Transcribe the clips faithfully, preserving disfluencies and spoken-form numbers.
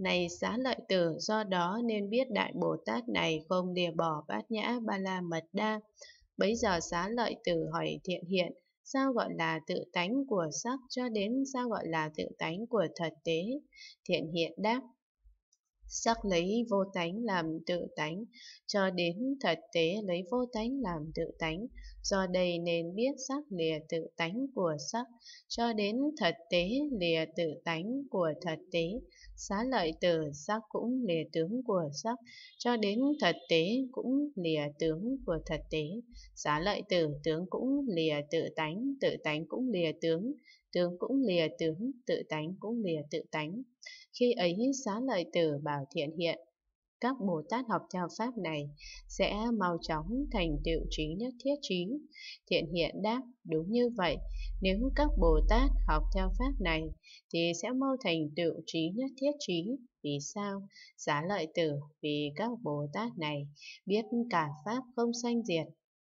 Này Xá Lợi Tử, do đó nên biết Đại Bồ Tát này không lìa bỏ Bát Nhã Ba La Mật Đa. Bấy giờ Xá Lợi Tử hỏi Thiện Hiện, sao gọi là tự tánh của sắc cho đến sao gọi là tự tánh của thật tế? Thiện Hiện đáp, sắc lấy vô tánh làm tự tánh, cho đến thật tế lấy vô tánh làm tự tánh. Do đây nên biết sắc lìa tự tánh của sắc, cho đến thật tế lìa tự tánh của thật tế. Xá Lợi Tử, sắc cũng lìa tướng của sắc, cho đến thật tế cũng lìa tướng của thật tế. Xá Lợi Tử, tướng cũng lìa tự tánh, tự tánh cũng lìa tướng, tướng cũng lìa tướng, tự tánh cũng lìa tự tánh. Khi ấy Xá Lợi Tử bảo Thiện Hiện, các Bồ Tát học theo pháp này sẽ mau chóng thành tựu trí nhất thiết trí. Thiện Hiện đáp, đúng như vậy, nếu các Bồ Tát học theo pháp này thì sẽ mau thành tựu trí nhất thiết trí. Vì sao? Xá Lợi Tử, vì các Bồ Tát này biết cả pháp không sanh diệt.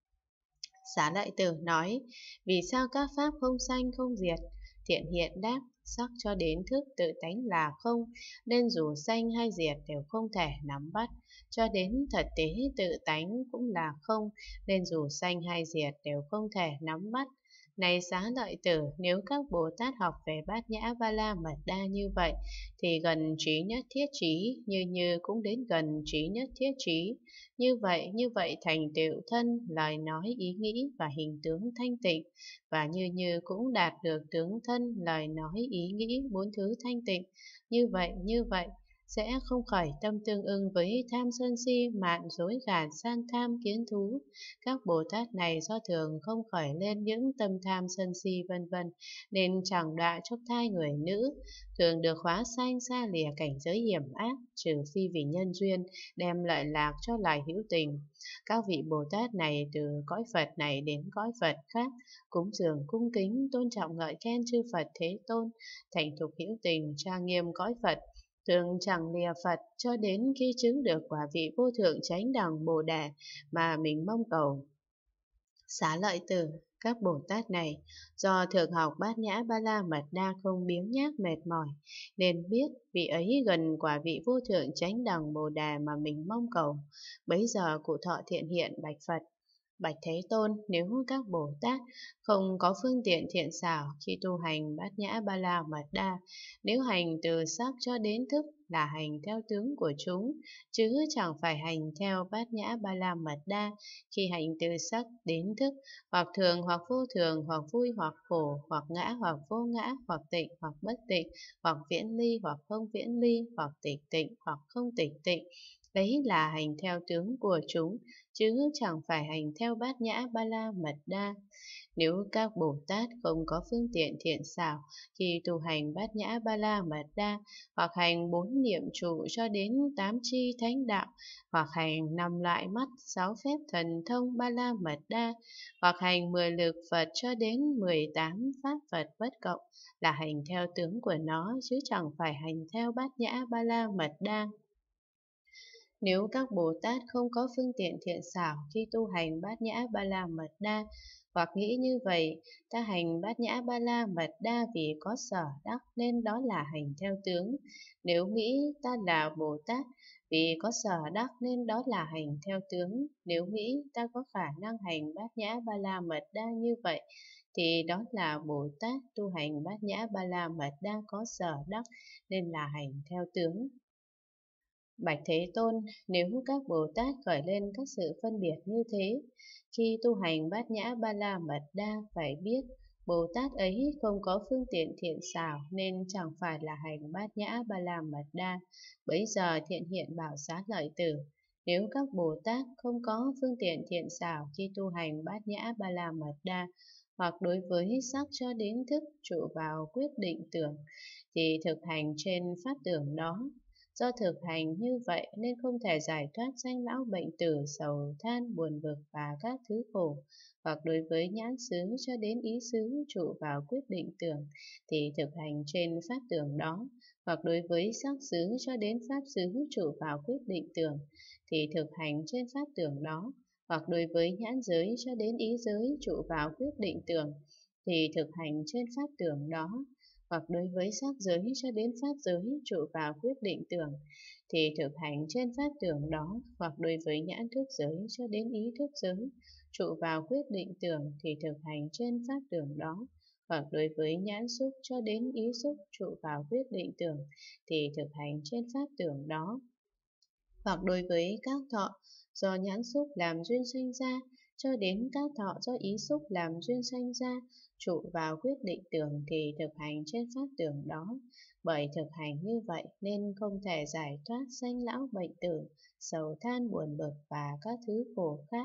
Xá Lợi Tử nói, vì sao các pháp không sanh không diệt? Thiện Hiện đáp, sắc cho đến thức tự tánh là không, nên dù sanh hay diệt đều không thể nắm bắt. Cho đến thật tế tự tánh cũng là không, nên dù sanh hay diệt đều không thể nắm bắt. Này Xá Lợi Tử, nếu các Bồ Tát học về Bát Nhã Ba La Mật Đa như vậy, thì gần trí nhất thiết trí, như như cũng đến gần trí nhất thiết trí. Như vậy, như vậy thành tựu thân, lời nói, ý nghĩ và hình tướng thanh tịnh, và như như cũng đạt được tướng thân, lời nói, ý nghĩ, bốn thứ thanh tịnh. Như vậy, như vậy, sẽ không khởi tâm tương ưng với tham sân si, mạn dối gạt, san tham, kiến thú. Các Bồ Tát này do thường không khởi lên những tâm tham sân si vân vân, nên chẳng đọa chốc thai người nữ, thường được hóa sanh xa lìa cảnh giới hiểm ác, trừ phi vì nhân duyên đem lợi lạc cho loài hữu tình. Các vị Bồ Tát này từ cõi Phật này đến cõi Phật khác, cúng dường cung kính tôn trọng ngợi khen chư Phật Thế Tôn, thành thục hữu tình trang nghiêm cõi Phật, thường chẳng lìa Phật cho đến khi chứng được quả vị vô thượng chánh đẳng Bồ Đề mà mình mong cầu. Xá Lợi Tử, các Bồ Tát này do thường học Bát Nhã Ba La Mật Đa không biếng nhác mệt mỏi, nên biết vị ấy gần quả vị vô thượng chánh đẳng Bồ Đề mà mình mong cầu. Bấy giờ cụ Thọ Thiện Hiện bạch Phật, bạch Thế Tôn, nếu các Bồ Tát không có phương tiện thiện xảo khi tu hành Bát Nhã Ba La Mật Đa, nếu hành từ sắc cho đến thức là hành theo tướng của chúng, chứ chẳng phải hành theo Bát Nhã Ba La Mật Đa. Khi hành từ sắc đến thức, hoặc thường hoặc vô thường, hoặc vui hoặc khổ, hoặc ngã hoặc vô ngã, hoặc tịnh hoặc bất tịnh, hoặc viễn ly hoặc không viễn ly, hoặc tịch tịnh hoặc không tịch tịnh, đấy là hành theo tướng của chúng, chứ chẳng phải hành theo Bát Nhã Ba La Mật Đa. Nếu các Bồ Tát không có phương tiện thiện xảo khi tu hành Bát Nhã Ba La Mật Đa, hoặc hành bốn niệm trụ cho đến tám chi thánh đạo, hoặc hành năm loại mắt, sáu phép thần thông Ba La Mật Đa, hoặc hành mười lực Phật cho đến mười tám pháp Phật bất cộng, là hành theo tướng của nó, chứ chẳng phải hành theo Bát Nhã Ba La Mật Đa. Nếu các Bồ Tát không có phương tiện thiện xảo khi tu hành Bát Nhã Ba La Mật Đa, hoặc nghĩ như vậy, ta hành Bát Nhã Ba La Mật Đa vì có sở đắc nên đó là hành theo tướng. Nếu nghĩ ta là Bồ Tát vì có sở đắc nên đó là hành theo tướng. Nếu nghĩ ta có khả năng hành Bát Nhã Ba La Mật Đa như vậy, thì đó là Bồ Tát tu hành Bát Nhã Ba La Mật Đa có sở đắc nên là hành theo tướng. Bạch Thế Tôn, nếu các Bồ Tát khởi lên các sự phân biệt như thế, khi tu hành Bát Nhã Ba La Mật Đa phải biết Bồ Tát ấy không có phương tiện thiện xảo nên chẳng phải là hành Bát Nhã Ba La Mật Đa. Bấy giờ Thiện Hiện bảo Xá Lợi Tử, nếu các Bồ Tát không có phương tiện thiện xảo khi tu hành Bát Nhã Ba La Mật Đa, hoặc đối với sắc cho đến thức trụ vào quyết định tưởng, thì thực hành trên pháp tưởng đó. Do thực hành như vậy nên không thể giải thoát sanh lão bệnh tử, sầu than, buồn bực và các thứ khổ. Hoặc đối với nhãn xứ cho đến ý xứ trụ vào quyết định tưởng, thì thực hành trên pháp tưởng đó. Hoặc đối với sắc xứ cho đến pháp xứ trụ vào quyết định tưởng, thì thực hành trên pháp tưởng đó. Hoặc đối với nhãn giới cho đến ý giới trụ vào quyết định tưởng, thì thực hành trên pháp tưởng đó. hoặc đối với sắc giới cho đến pháp giới trụ vào quyết định tưởng, thì thực hành trên pháp tưởng đó, hoặc đối với nhãn thức giới cho đến ý thức giới trụ vào quyết định tưởng, thì thực hành trên pháp tưởng đó, hoặc đối với nhãn xúc cho đến ý xúc trụ vào quyết định tưởng, thì thực hành trên pháp tưởng đó, hoặc đối với các thọ do nhãn xúc làm duyên sanh ra cho đến các thọ do ý xúc làm duyên sanh ra trụ vào quyết định tưởng, thì thực hành trên pháp tưởng đó. Bởi thực hành như vậy nên không thể giải thoát sanh lão bệnh tử, sầu than buồn bực và các thứ khổ khác.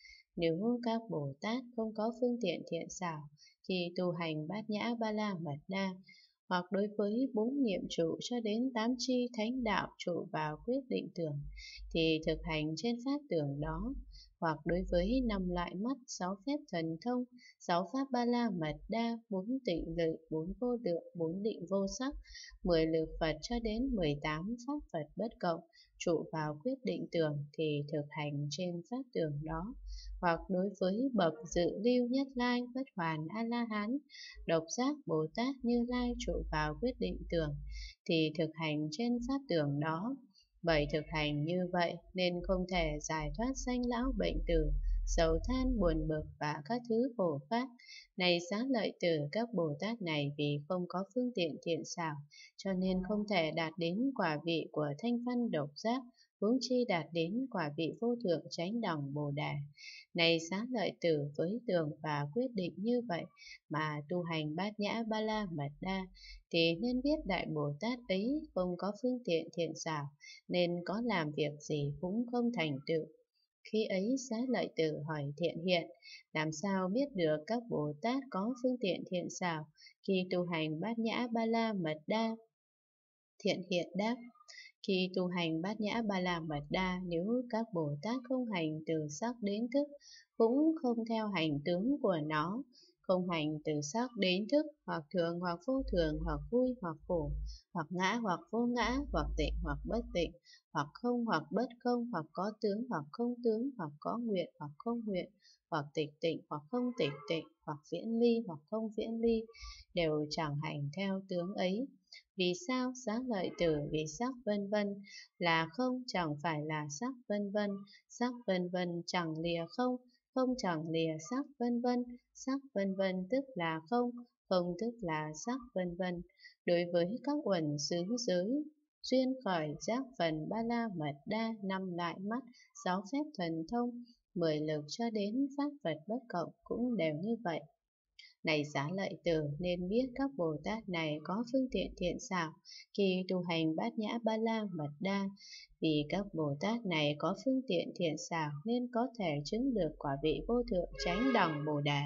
Nếu các Bồ Tát không có phương tiện thiện xảo khi tu hành bát nhã ba la mật đa, hoặc đối với bốn niệm trụ cho đến tám chi thánh đạo trụ vào quyết định tưởng, thì thực hành trên pháp tưởng đó, hoặc đối với năm loại mắt, sáu phép thần thông, sáu pháp ba la mật đa, bốn tịnh lự, bốn vô lượng, bốn định vô sắc, mười lực Phật cho đến mười tám pháp Phật bất cộng trụ vào quyết định tưởng, thì thực hành trên pháp tưởng đó. Hoặc đối với bậc dự lưu nhất lai, bất hoàn a la hán, độc giác Bồ Tát Như Lai trụ vào quyết định tưởng, thì thực hành trên pháp tưởng đó. Bởi thực hành như vậy nên không thể giải thoát sanh lão bệnh tử, sầu than buồn bực và các thứ khổ khác. Này xá lợi tử, các Bồ Tát này vì không có phương tiện thiện xảo, cho nên không thể đạt đến quả vị của thanh văn độc giác, huống chi đạt đến quả vị vô thượng chánh đẳng Bồ Đề. Này xá lợi tử, với tưởng và quyết định như vậy mà tu hành bát nhã ba la mật đa, thì nên biết đại Bồ Tát ấy không có phương tiện thiện xảo, nên có làm việc gì cũng không thành tựu. Khi ấy xá lợi tử hỏi Thiện Hiện, làm sao biết được các Bồ Tát có phương tiện thiện xảo khi tu hành bát nhã ba la mật đa? Thiện Hiện đáp, khi tu hành bát nhã ba la mật đa, nếu các Bồ Tát không hành từ sắc đến thức, cũng không theo hành tướng của nó, không hành từ sắc đến thức, hoặc thường hoặc vô thường, hoặc vui hoặc khổ, hoặc ngã hoặc vô ngã, hoặc tịnh hoặc bất tịnh, hoặc không hoặc bất không, hoặc có tướng hoặc không tướng, hoặc có nguyện hoặc không nguyện, hoặc tịch tịnh hoặc không tịch tịnh, hoặc viễn ly hoặc không viễn ly, đều chẳng hành theo tướng ấy. Vì sao? Xá lợi tử, vì sắc vân vân là không chẳng phải là sắc vân vân, sắc vân vân chẳng lìa không, không chẳng lìa sắc vân vân, sắc vân vân tức là không, không tức là sắc vân vân. Đối với các uẩn xứ giới, duyên khởi giác phần ba la mật đa, năm loại mắt, sáu phép thần thông, mười lực cho đến pháp Phật bất cộng cũng đều như vậy. Này xá lợi tử, nên biết các Bồ Tát này có phương tiện thiện xảo khi tu hành bát nhã ba la mật đa. Vì các Bồ Tát này có phương tiện thiện xảo nên có thể chứng được quả vị vô thượng chánh đẳng Bồ Đề.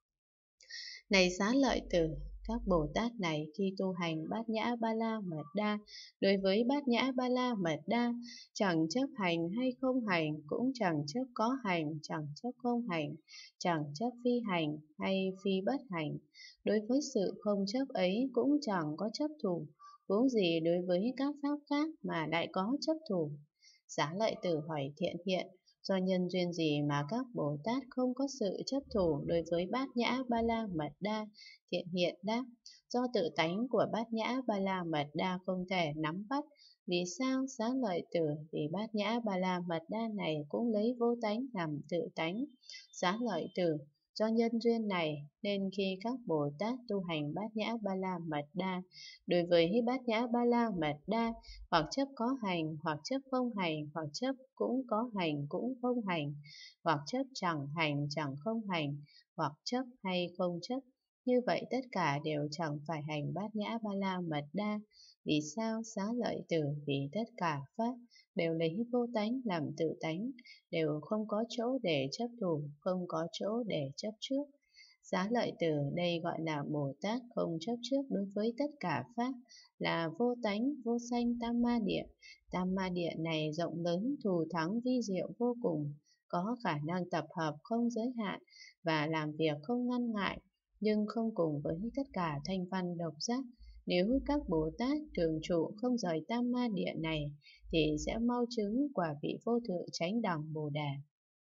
Này xá lợi tử, các Bồ Tát này khi tu hành bát nhã ba la mật đa, đối với bát nhã ba la mật đa, chẳng chấp hành hay không hành, cũng chẳng chấp có hành, chẳng chấp không hành, chẳng chấp phi hành hay phi bất hành. Đối với sự không chấp ấy cũng chẳng có chấp thủ, huống gì đối với các pháp khác mà lại có chấp thủ. Xá lợi tử hỏi Thiện Hiện, do nhân duyên gì mà các Bồ Tát không có sự chấp thủ đối với bát nhã ba la mật đa? Thiện Hiện đáp, do tự tánh của bát nhã ba la mật đa không thể nắm bắt. Vì sao? Xá lợi tử, vì bát nhã ba la mật đa này cũng lấy vô tánh làm tự tánh. Xá lợi tử, do nhân duyên này nên khi các Bồ Tát tu hành bát nhã ba la mật đa, đối với bát nhã ba la mật đa, hoặc chấp có hành, hoặc chấp không hành, hoặc chấp cũng có hành cũng không hành, hoặc chấp chẳng hành chẳng không hành, hoặc chấp hay không chấp, như vậy tất cả đều chẳng phải hành bát nhã ba la mật đa. Vì sao? Xá lợi tử, vì tất cả pháp đều lấy vô tánh làm tự tánh, đều không có chỗ để chấp thủ, không có chỗ để chấp trước. Xá lợi tử, đây gọi là Bồ Tát không chấp trước đối với tất cả pháp, là vô tánh, vô sanh tam ma địa. Tam ma địa này rộng lớn, thù thắng, vi diệu vô cùng, có khả năng tập hợp không giới hạn và làm việc không ngăn ngại, nhưng không cùng với tất cả thanh văn độc giác. Nếu các Bồ Tát thường trụ không rời tam ma địa này, thì sẽ mau chứng quả vị vô thượng chánh đẳng Bồ Đề.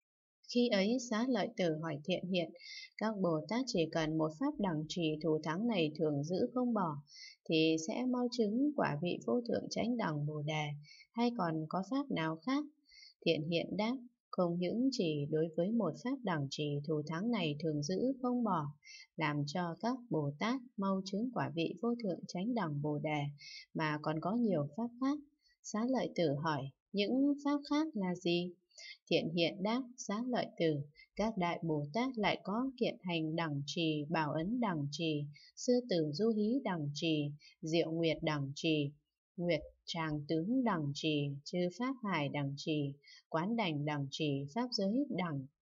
Khi ấy Xá Lợi Tử hỏi Thiện Hiện, các Bồ Tát chỉ cần một pháp đẳng trì thủ thắng này thường giữ không bỏ, thì sẽ mau chứng quả vị vô thượng chánh đẳng Bồ Đề, hay còn có pháp nào khác? Thiện Hiện đáp, không những chỉ đối với một pháp đẳng trì thủ thắng này thường giữ không bỏ, làm cho các Bồ Tát mau chứng quả vị vô thượng chánh đẳng Bồ Đề, mà còn có nhiều pháp khác. Xá Lợi Tử hỏi, những pháp khác là gì? Thiện Hiện đáp, Xá Lợi Tử, các đại Bồ Tát lại có kiện hành đẳng trì, bảo ấn đẳng trì, sư tử du hí đẳng trì, diệu nguyệt đẳng trì, nguyệt tràng tướng đẳng trì, chư pháp hải đẳng trì, quán đảnh đẳng trì, pháp giới đẳng